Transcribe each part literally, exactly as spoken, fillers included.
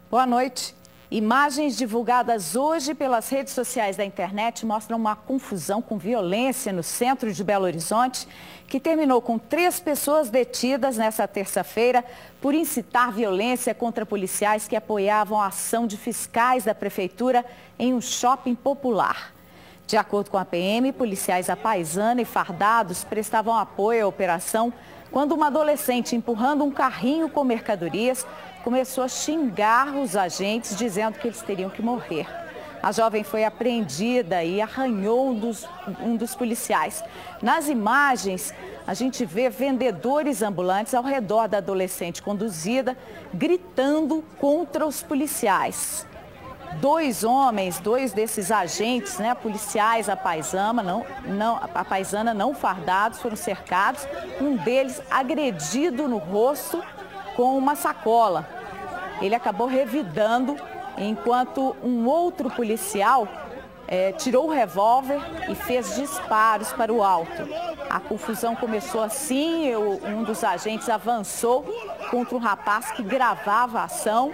Boa noite. Imagens divulgadas hoje pelas redes sociais da internet mostram uma confusão com violência no centro de Belo Horizonte, que terminou com três pessoas detidas nesta terça-feira por incitar violência contra policiais que apoiavam a ação de fiscais da prefeitura em um shopping popular. De acordo com a P M, policiais à paisana e fardados prestavam apoio à operação quando uma adolescente, empurrando um carrinho com mercadorias, começou a xingar os agentes, dizendo que eles teriam que morrer. A jovem foi apreendida e arranhou um dos, um dos policiais. Nas imagens, a gente vê vendedores ambulantes ao redor da adolescente conduzida, gritando contra os policiais. Dois homens, dois desses agentes, né, policiais à paisana, não, não, a paisana não fardados, foram cercados. Um deles agredido no rosto com uma sacola. Ele acabou revidando, enquanto um outro policial é, tirou o revólver e fez disparos para o alto. A confusão começou assim, eu, um dos agentes avançou contra um rapaz que gravava a ação.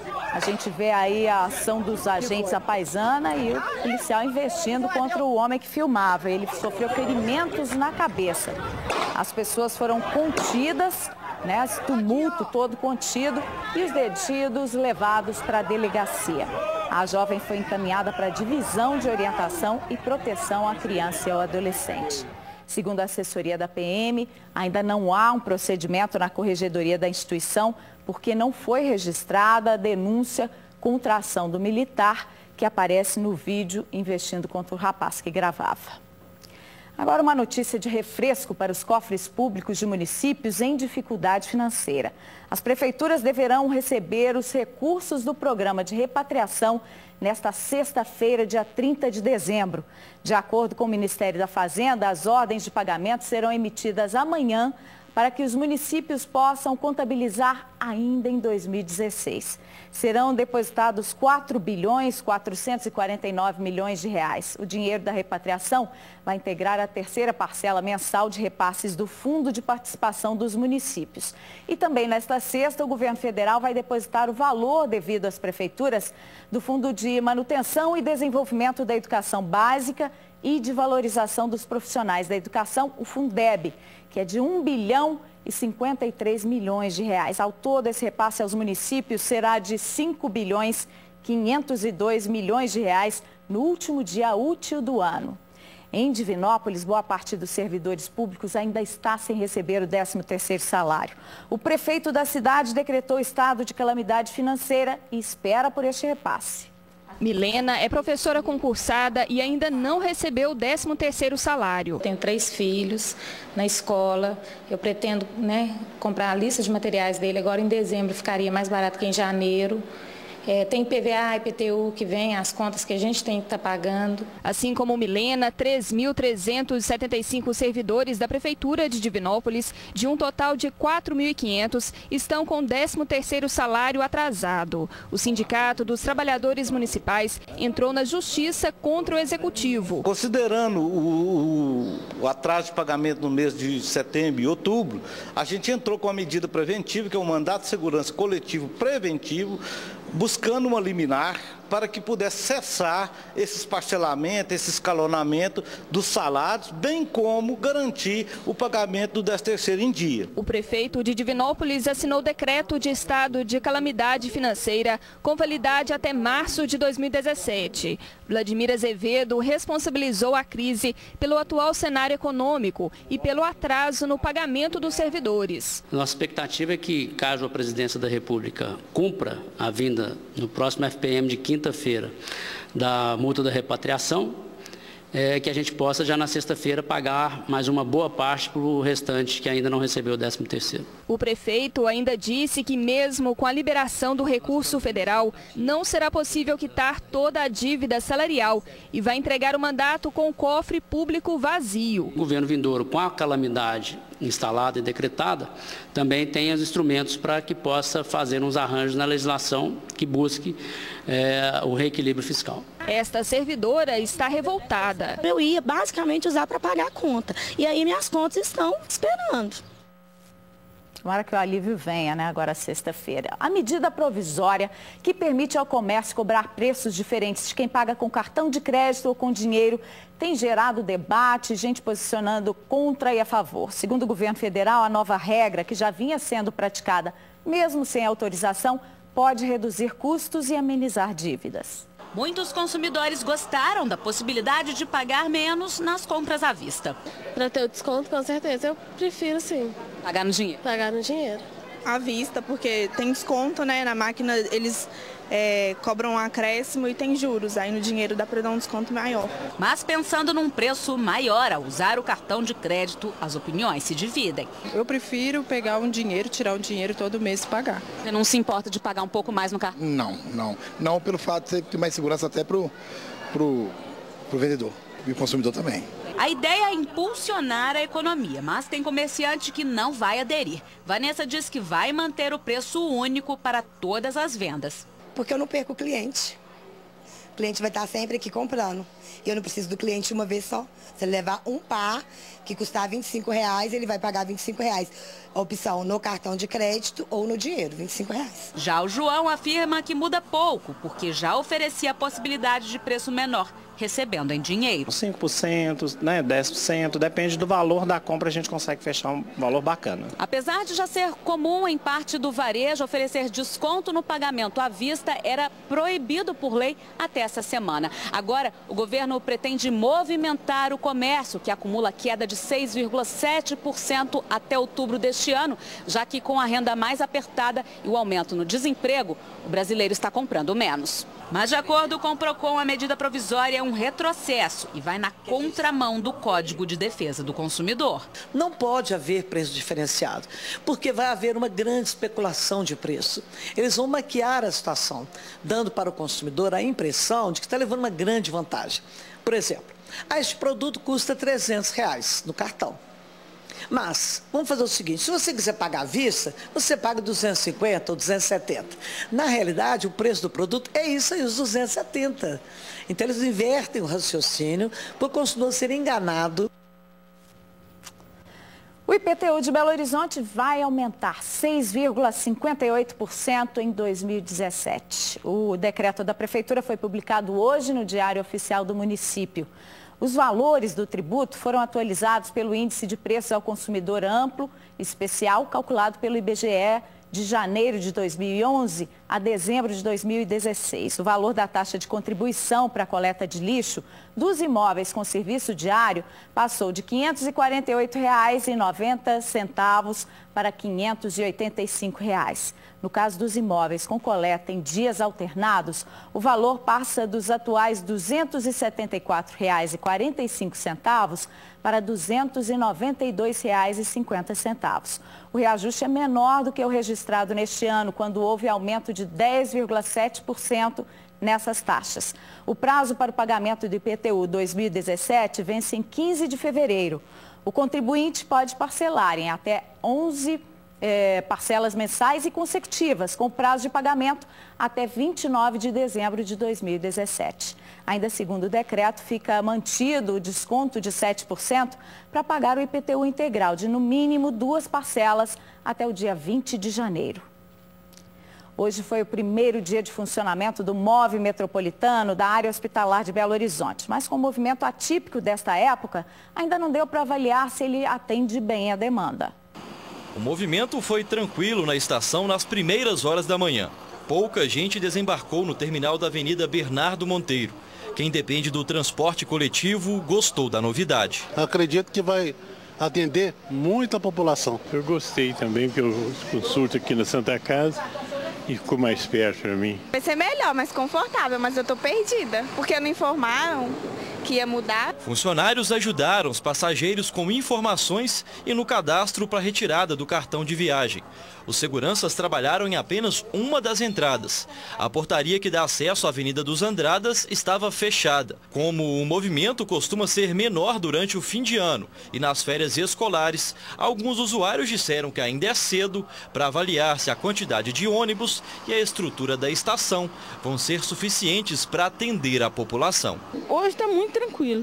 A gente vê aí a ação dos agentes à paisana e o policial investindo contra o homem que filmava. Ele sofreu ferimentos na cabeça. As pessoas foram contidas, né, esse tumulto todo contido, e os detidos levados para a delegacia. A jovem foi encaminhada para a divisão de orientação e proteção à criança e ao adolescente. Segundo a assessoria da P M, ainda não há um procedimento na corregedoria da instituição, porque não foi registrada a denúncia contra a ação do militar que aparece no vídeo investindo contra o rapaz que gravava. Agora uma notícia de refresco para os cofres públicos de municípios em dificuldade financeira. As prefeituras deverão receber os recursos do programa de repatriação nesta sexta-feira, dia trinta de dezembro. De acordo com o Ministério da Fazenda, as ordens de pagamento serão emitidas amanhã para que os municípios possam contabilizar ainda em dois mil e dezesseis. Serão depositados quatro bilhões quatrocentos e quarenta e nove milhões de reais. O dinheiro da repatriação vai integrar a terceira parcela mensal de repasses do Fundo de Participação dos Municípios. E também nesta sexta, o governo federal vai depositar o valor devido às prefeituras do Fundo de Manutenção e Desenvolvimento da Educação Básica e de Valorização dos Profissionais da Educação, o Fundeb, que é de um bilhão e cinquenta e três milhões de reais. Ao todo, esse repasse aos municípios será de cinco bilhões quinhentos e dois milhões de reais no último dia útil do ano. Em Divinópolis, boa parte dos servidores públicos ainda está sem receber o décimo terceiro salário. O prefeito da cidade decretou estado de calamidade financeira e espera por este repasse. Milena é professora concursada e ainda não recebeu o décimo terceiro salário. Tenho três filhos na escola, eu pretendo, né, comprar a lista de materiais dele agora em dezembro, ficaria mais barato que em janeiro. É, tem I P V A, I P T U que vem, as contas que a gente tem que estar pagando. Assim como Milena, três mil trezentos e setenta e cinco servidores da Prefeitura de Divinópolis, de um total de quatro mil e quinhentos, estão com o décimo terceiro salário atrasado. O Sindicato dos Trabalhadores Municipais entrou na justiça contra o Executivo. Considerando o, o, o atraso de pagamento no mês de setembro e outubro, a gente entrou com a medida preventiva, que é o mandato de segurança coletivo preventivo, buscando uma liminar para que pudesse cessar esses parcelamentos, esse escalonamento dos salários, bem como garantir o pagamento do décimo terceiro em dia. O prefeito de Divinópolis assinou decreto de estado de calamidade financeira com validade até março de dois mil e dezessete. Vladimir Azevedo responsabilizou a crise pelo atual cenário econômico e pelo atraso no pagamento dos servidores. Nossa expectativa é que, caso a presidência da República cumpra a vinda no próximo F P M de quinta-feira da multa da repatriação, é, que a gente possa já na sexta-feira pagar mais uma boa parte para o restante que ainda não recebeu o décimo terceiro. O prefeito ainda disse que mesmo com a liberação do recurso federal, não será possível quitar toda a dívida salarial e vai entregar o mandato com o cofre público vazio. O governo vindouro, com a calamidade instalada e decretada, também tem os instrumentos para que possa fazer uns arranjos na legislação que busque é, o reequilíbrio fiscal. Esta servidora está revoltada. Eu ia basicamente usar para pagar a conta. E aí minhas contas estão esperando. Tomara que o alívio venha, né, agora sexta-feira. A medida provisória que permite ao comércio cobrar preços diferentes de quem paga com cartão de crédito ou com dinheiro tem gerado debate, gente posicionando contra e a favor. Segundo o governo federal, a nova regra, que já vinha sendo praticada mesmo sem autorização, pode reduzir custos e amenizar dívidas. Muitos consumidores gostaram da possibilidade de pagar menos nas compras à vista. Para ter o desconto, com certeza, eu prefiro sim. Pagar no dinheiro? Pagar no dinheiro. À vista, porque tem desconto, né? Na máquina eles é, cobram um acréscimo e tem juros. Aí no dinheiro dá para dar um desconto maior. Mas pensando num preço maior ao usar o cartão de crédito, as opiniões se dividem. Eu prefiro pegar um dinheiro, tirar um dinheiro todo mês e pagar. Você não se importa de pagar um pouco mais no cartão? Não, não. Não pelo fato de ter mais segurança até pro, pro, pro vendedor e o consumidor também. A ideia é impulsionar a economia, mas tem comerciante que não vai aderir. Vanessa diz que vai manter o preço único para todas as vendas. Porque eu não perco o cliente. O cliente vai estar sempre aqui comprando. E eu não preciso do cliente uma vez só. Se ele levar um par que custar vinte e cinco reais, ele vai pagar vinte e cinco reais. A opção no cartão de crédito ou no dinheiro, vinte e cinco reais. Já o João afirma que muda pouco, porque já oferecia a possibilidade de preço menor, recebendo em dinheiro. cinco por cento, né, dez por cento, depende do valor da compra, a gente consegue fechar um valor bacana. Apesar de já ser comum em parte do varejo oferecer desconto no pagamento à vista, era proibido por lei até essa semana. Agora, o governo pretende movimentar o comércio, que acumula queda de seis vírgula sete por cento até outubro deste ano, já que com a renda mais apertada e o aumento no desemprego, o brasileiro está comprando menos. Mas, de acordo com o Procon, a medida provisória é um retrocesso e vai na contramão do Código de Defesa do Consumidor. Não pode haver preço diferenciado, porque vai haver uma grande especulação de preço. Eles vão maquiar a situação, dando para o consumidor a impressão de que está levando uma grande vantagem. Por exemplo, ah, este produto custa trezentos reais no cartão. Mas, vamos fazer o seguinte, se você quiser pagar à vista, você paga duzentos e cinquenta ou duzentos e setenta. Na realidade, o preço do produto é isso aí, os duzentos e setenta. Então, eles invertem o raciocínio para o consumidor ser enganado. O I P T U de Belo Horizonte vai aumentar seis vírgula cinquenta e oito por cento em dois mil e dezessete. O decreto da Prefeitura foi publicado hoje no Diário Oficial do município. Os valores do tributo foram atualizados pelo Índice de Preços ao Consumidor Amplo Especial, calculado pelo I B G E de janeiro de dois mil e onze a dezembro de dois mil e dezesseis. O valor da taxa de contribuição para a coleta de lixo dos imóveis com serviço diário passou de quinhentos e quarenta e oito reais e noventa centavos para quinhentos e oitenta e cinco reais. No caso dos imóveis com coleta em dias alternados, o valor passa dos atuais duzentos e setenta e quatro reais e quarenta e cinco centavos para duzentos e noventa e dois reais e cinquenta centavos. O reajuste é menor do que o registrado neste ano, quando houve aumento de dez vírgula sete por cento nessas taxas. O prazo para o pagamento do I P T U dois mil e dezessete vence em quinze de fevereiro. O contribuinte pode parcelar em até onze É, parcelas mensais e consecutivas, com prazo de pagamento até vinte e nove de dezembro de dois mil e dezessete. Ainda segundo o decreto, fica mantido o desconto de sete por cento para pagar o I P T U integral de, no mínimo, duas parcelas até o dia vinte de janeiro. Hoje foi o primeiro dia de funcionamento do MOVE Metropolitano da área hospitalar de Belo Horizonte. Mas com o movimento atípico desta época, ainda não deu para avaliar se ele atende bem a demanda. O movimento foi tranquilo na estação nas primeiras horas da manhã. Pouca gente desembarcou no terminal da Avenida Bernardo Monteiro. Quem depende do transporte coletivo gostou da novidade. Acredito que vai atender muita população. Eu gostei também, porque eu consulto aqui na Santa Casa e ficou mais perto para mim. Vai ser melhor, mais confortável, mas eu estou perdida, porque não informaram que ia mudar. Funcionários ajudaram os passageiros com informações e no cadastro para retirada do cartão de viagem. Os seguranças trabalharam em apenas uma das entradas. A portaria que dá acesso à Avenida dos Andradas estava fechada. Como o movimento costuma ser menor durante o fim de ano e nas férias escolares, alguns usuários disseram que ainda é cedo para avaliar se a quantidade de ônibus e a estrutura da estação vão ser suficientes para atender a população. Hoje está muito tranquilo.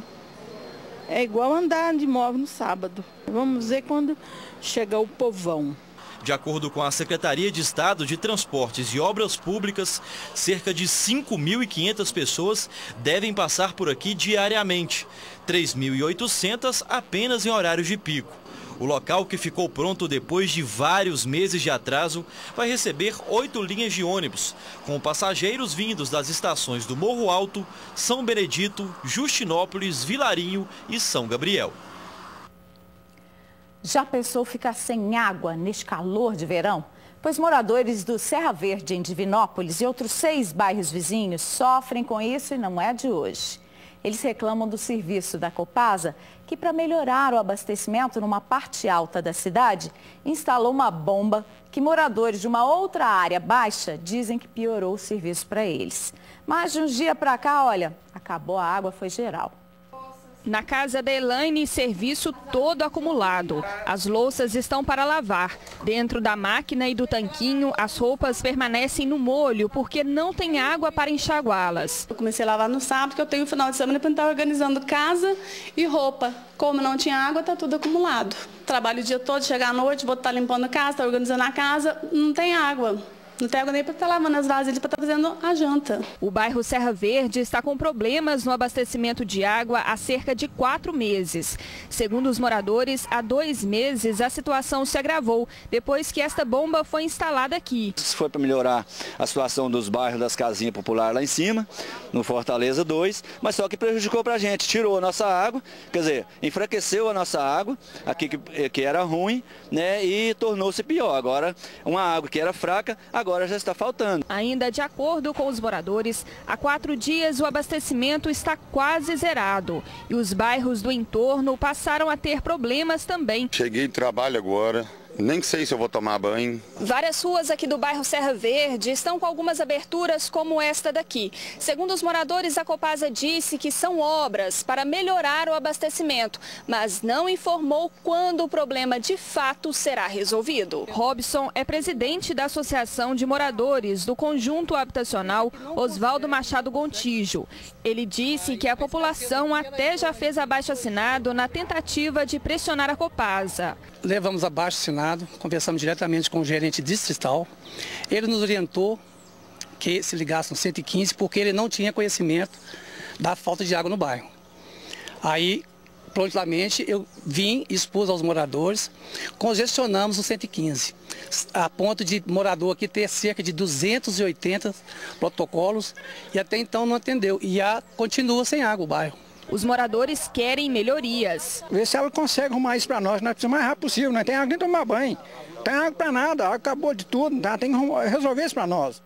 É igual andar de móvel no sábado. Vamos ver quando chegar o povão. De acordo com a Secretaria de Estado de Transportes e Obras Públicas, cerca de cinco mil e quinhentas pessoas devem passar por aqui diariamente, três mil e oitocentas apenas em horários de pico. O local, que ficou pronto depois de vários meses de atraso, vai receber oito linhas de ônibus, com passageiros vindos das estações do Morro Alto, São Benedito, Justinópolis, Vilarinho e São Gabriel. Já pensou ficar sem água neste calor de verão? Pois moradores do Serra Verde, em Divinópolis, e outros seis bairros vizinhos sofrem com isso e não é de hoje. Eles reclamam do serviço da Copasa, que, para melhorar o abastecimento numa parte alta da cidade, instalou uma bomba que moradores de uma outra área baixa dizem que piorou o serviço para eles. Mas de uns dias para cá, olha, acabou a água, foi geral. Na casa da Elaine, serviço todo acumulado. As louças estão para lavar. Dentro da máquina e do tanquinho, as roupas permanecem no molho porque não tem água para enxaguá-las. Eu comecei a lavar no sábado, porque eu tenho o final de semana para estar organizando casa e roupa. Como não tinha água, está tudo acumulado. Trabalho o dia todo, chegar à noite, vou estar limpando a casa, estar organizando a casa, não tem água. Não tem água nem para estar lavando as vasilhas, para estar fazendo a janta. O bairro Serra Verde está com problemas no abastecimento de água há cerca de quatro meses. Segundo os moradores, há dois meses a situação se agravou, depois que esta bomba foi instalada aqui. Isso foi para melhorar a situação dos bairros das casinhas populares lá em cima, no Fortaleza dois, mas só que prejudicou para a gente, tirou a nossa água, quer dizer, enfraqueceu a nossa água, aqui que, que era ruim, né, e tornou-se pior. Agora, uma água que era fraca, agora já está faltando. Ainda de acordo com os moradores, há quatro dias o abastecimento está quase zerado e os bairros do entorno passaram a ter problemas também. Cheguei de trabalho agora. Nem sei se eu vou tomar banho. Várias ruas aqui do bairro Serra Verde estão com algumas aberturas como esta daqui. Segundo os moradores, a Copasa disse que são obras para melhorar o abastecimento, mas não informou quando o problema de fato será resolvido. Robson é presidente da Associação de Moradores do Conjunto Habitacional Oswaldo Machado Gontijo. Ele disse que a população até já fez abaixo-assinado na tentativa de pressionar a Copasa. Levamos abaixo-assinado, conversamos diretamente com o gerente distrital. Ele nos orientou que se ligasse no cento e quinze porque ele não tinha conhecimento da falta de água no bairro. Aí, prontamente, eu vim, expus aos moradores, congestionamos o cento e quinze, a ponto de morador aqui ter cerca de duzentos e oitenta protocolos e até então não atendeu. E a, continua sem água o bairro. Os moradores querem melhorias. Vê se ela consegue arrumar isso para nós, nós precisamos mais rápido possível, não tem água nem tomar banho, não tem água para nada, acabou de tudo, tá? Tem que resolver isso para nós.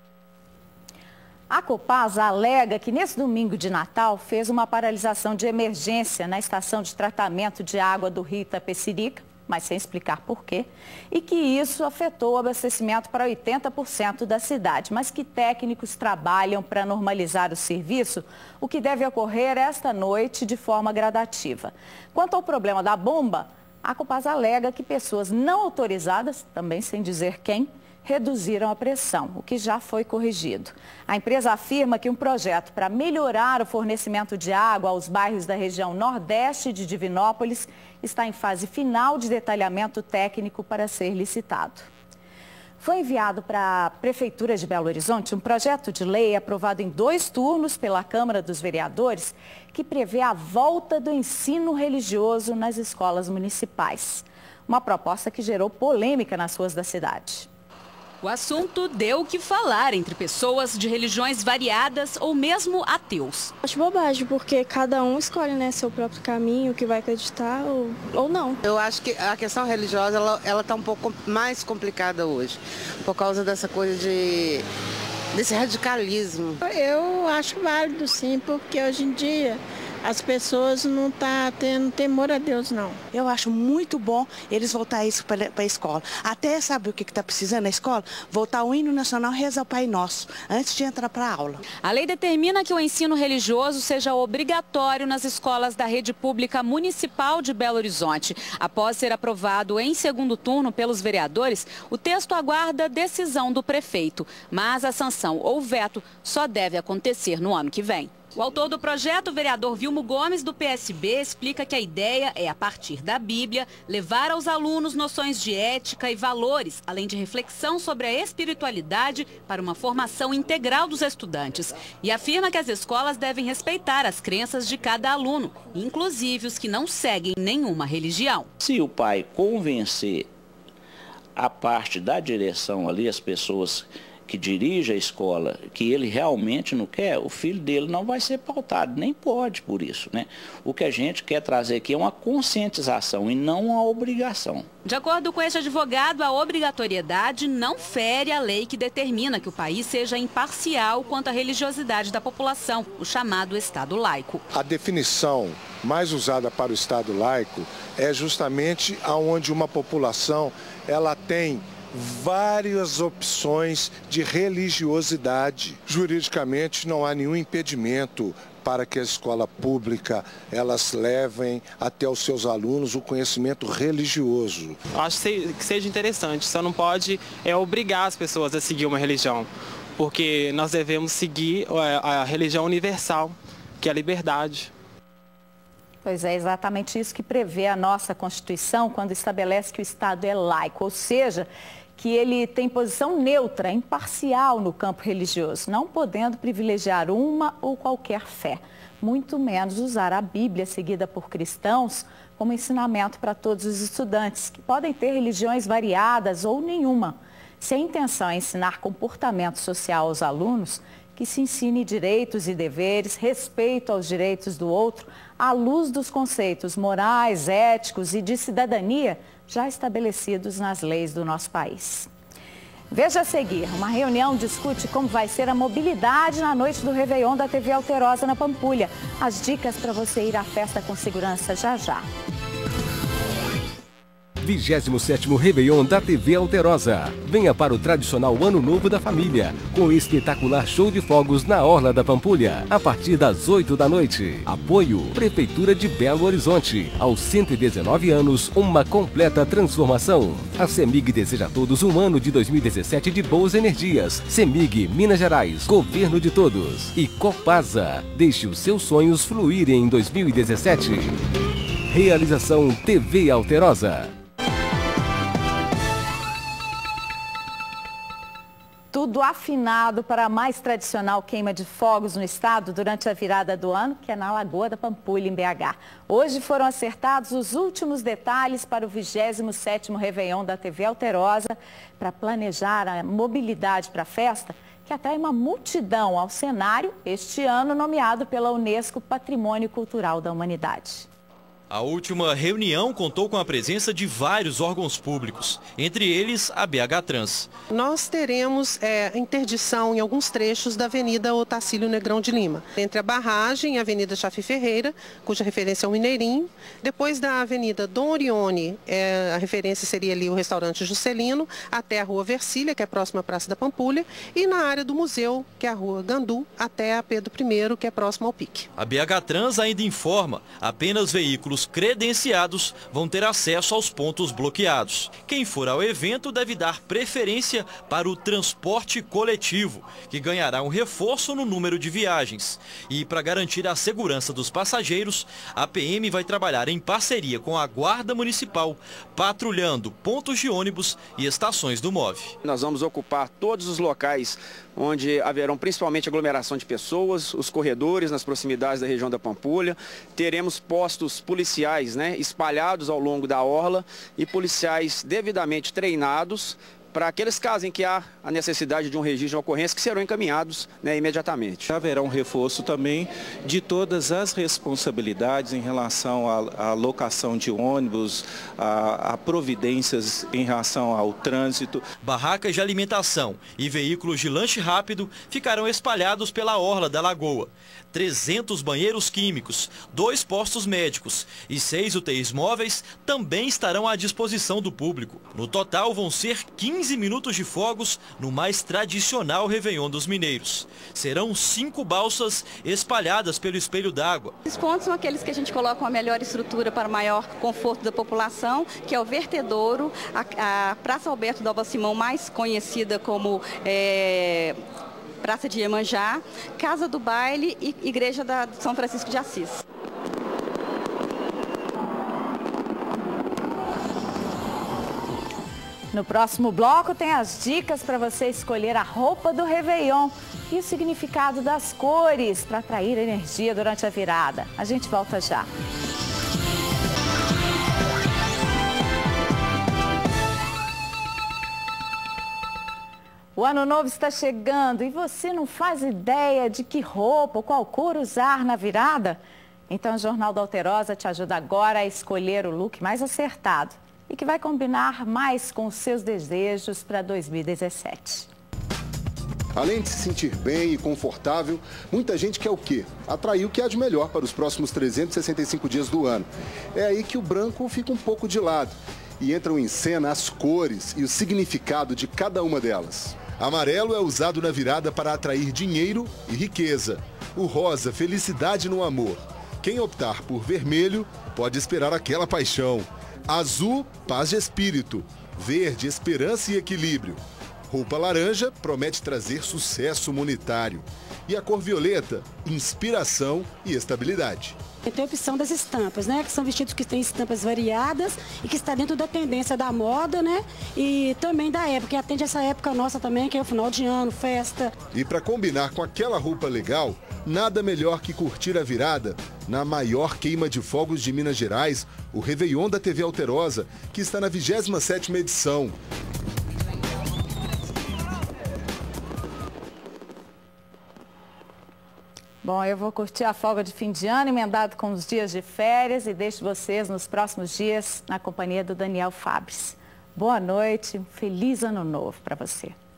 A Copasa alega que nesse domingo de Natal fez uma paralisação de emergência na estação de tratamento de água do Rio Itapecerica, mas sem explicar por quê, e que isso afetou o abastecimento para oitenta por cento da cidade, mas que técnicos trabalham para normalizar o serviço, o que deve ocorrer esta noite de forma gradativa. Quanto ao problema da bomba, a Copasa alega que pessoas não autorizadas, também sem dizer quem, reduziram a pressão, o que já foi corrigido. A empresa afirma que um projeto para melhorar o fornecimento de água aos bairros da região nordeste de Divinópolis está em fase final de detalhamento técnico para ser licitado. Foi enviado para a Prefeitura de Belo Horizonte um projeto de lei aprovado em dois turnos pela Câmara dos Vereadores que prevê a volta do ensino religioso nas escolas municipais. Uma proposta que gerou polêmica nas ruas da cidade. O assunto deu o que falar entre pessoas de religiões variadas ou mesmo ateus. Acho bobagem, porque cada um escolhe, né, seu próprio caminho, que vai acreditar ou, ou não. Eu acho que a questão religiosa ela ela está um pouco mais complicada hoje, por causa dessa coisa de desse radicalismo. Eu acho válido sim, porque hoje em dia as pessoas não estão tá tendo temor a Deus, não. Eu acho muito bom eles voltar isso para a escola. Até sabe o que está precisando na escola? Voltar o hino nacional, rezar o Pai Nosso, antes de entrar para a aula. A lei determina que o ensino religioso seja obrigatório nas escolas da rede pública municipal de Belo Horizonte. Após ser aprovado em segundo turno pelos vereadores, o texto aguarda decisão do prefeito. Mas a sanção ou veto só deve acontecer no ano que vem. O autor do projeto, o vereador Vilmo Gomes, do P S B, explica que a ideia é, a partir da Bíblia, levar aos alunos noções de ética e valores, além de reflexão sobre a espiritualidade para uma formação integral dos estudantes. E afirma que as escolas devem respeitar as crenças de cada aluno, inclusive os que não seguem nenhuma religião. Se o pai convencer a parte da direção ali, as pessoas que dirige a escola, que ele realmente não quer, o filho dele não vai ser pautado, nem pode por isso, né? O que a gente quer trazer aqui é uma conscientização e não uma obrigação. De acordo com este advogado, a obrigatoriedade não fere a lei que determina que o país seja imparcial quanto à religiosidade da população, o chamado Estado laico. A definição mais usada para o Estado laico é justamente aonde uma população ela tem várias opções de religiosidade. Juridicamente não há nenhum impedimento para que a escola pública elas levem até os seus alunos o conhecimento religioso. Acho que seja interessante, só não pode é, obrigar as pessoas a seguir uma religião, porque nós devemos seguir a, a religião universal, que é a liberdade. Pois é, exatamente isso que prevê a nossa Constituição quando estabelece que o Estado é laico, ou seja, que ele tem posição neutra, imparcial no campo religioso, não podendo privilegiar uma ou qualquer fé, muito menos usar a Bíblia seguida por cristãos como ensinamento para todos os estudantes, que podem ter religiões variadas ou nenhuma. Se a intenção é ensinar comportamento social aos alunos, que se ensine direitos e deveres, respeito aos direitos do outro, à luz dos conceitos morais, éticos e de cidadania já estabelecidos nas leis do nosso país. Veja a seguir, uma reunião discute como vai ser a mobilidade na noite do Réveillon da T V Alterosa na Pampulha. As dicas para você ir à festa com segurança já já. vigésimo sétimo Réveillon da T V Alterosa. Venha para o tradicional Ano Novo da Família, com o espetacular show de fogos na Orla da Pampulha, a partir das oito da noite. Apoio Prefeitura de Belo Horizonte. Aos cento e dezenove anos, uma completa transformação. A CEMIG deseja a todos um ano de dois mil e dezessete de boas energias. CEMIG, Minas Gerais, Governo de Todos. E Copasa, deixe os seus sonhos fluírem em dois mil e dezessete. Realização T V Alterosa. Tudo afinado para a mais tradicional queima de fogos no estado durante a virada do ano, que é na Lagoa da Pampulha, em B H. Hoje foram acertados os últimos detalhes para o vigésimo sétimo Réveillon da T V Alterosa, para planejar a mobilidade para a festa, que atrai uma multidão ao cenário, este ano nomeado pela Unesco Patrimônio Cultural da Humanidade. A última reunião contou com a presença de vários órgãos públicos, entre eles a B H Trans. Nós teremos é, interdição em alguns trechos da Avenida Otacílio Negrão de Lima, entre a barragem e a Avenida Chafi Ferreira, cuja referência é o Mineirinho. Depois da Avenida Dom Orione, é, a referência seria ali o restaurante Juscelino, até a Rua Versilia, que é próxima à Praça da Pampulha, e na área do museu, que é a Rua Gandu, até a Pedro I, que é próximo ao Pique. A B H Trans ainda informa, apenas veículos credenciados vão ter acesso aos pontos bloqueados. Quem for ao evento deve dar preferência para o transporte coletivo, que ganhará um reforço no número de viagens. E para garantir a segurança dos passageiros, a P M vai trabalhar em parceria com a Guarda Municipal, patrulhando pontos de ônibus e estações do M O V. Nós vamos ocupar todos os locais onde haverão principalmente aglomeração de pessoas, os corredores nas proximidades da região da Pampulha. Teremos postos policiais, né, espalhados ao longo da orla e policiais devidamente treinados para aqueles casos em que há a necessidade de um registro de ocorrência, que serão encaminhados, né, imediatamente. Haverá um reforço também de todas as responsabilidades em relação à, à locação de ônibus, a, a providências em relação ao trânsito. Barracas de alimentação e veículos de lanche rápido ficarão espalhados pela orla da lagoa. trezentos banheiros químicos, dois postos médicos e seis U T Is móveis também estarão à disposição do público. No total vão ser quinze minutos de fogos no mais tradicional Réveillon dos mineiros. Serão cinco balsas espalhadas pelo espelho d'água. Os pontos são aqueles que a gente coloca uma melhor estrutura para maior conforto da população, que é o vertedouro, a, a Praça Alberto Dalva Simão, mais conhecida como... É... Praça de Iemanjá, Casa do Baile e Igreja da São Francisco de Assis. No próximo bloco tem as dicas para você escolher a roupa do Réveillon e o significado das cores para atrair energia durante a virada. A gente volta já. O ano novo está chegando e você não faz ideia de que roupa ou qual cor usar na virada? Então o Jornal da Alterosa te ajuda agora a escolher o look mais acertado e que vai combinar mais com os seus desejos para dois mil e dezessete. Além de se sentir bem e confortável, muita gente quer o quê? Atrair o que há de melhor para os próximos trezentos e sessenta e cinco dias do ano. É aí que o branco fica um pouco de lado e entram em cena as cores e o significado de cada uma delas. Amarelo é usado na virada para atrair dinheiro e riqueza. O rosa, felicidade no amor. Quem optar por vermelho pode esperar aquela paixão. Azul, paz de espírito. Verde, esperança e equilíbrio. Roupa laranja promete trazer sucesso monetário. E a cor violeta, inspiração e estabilidade. Tem a opção das estampas, né? Que são vestidos que têm estampas variadas e que está dentro da tendência da moda, né? E também da época, que atende essa época nossa também, que é o final de ano, festa. E para combinar com aquela roupa legal, nada melhor que curtir a virada na maior queima de fogos de Minas Gerais, o Réveillon da T V Alterosa, que está na vigésima sétima edição. Bom, eu vou curtir a folga de fim de ano, emendado com os dias de férias, e deixo vocês nos próximos dias na companhia do Daniel Fabris. Boa noite, um feliz ano novo para você.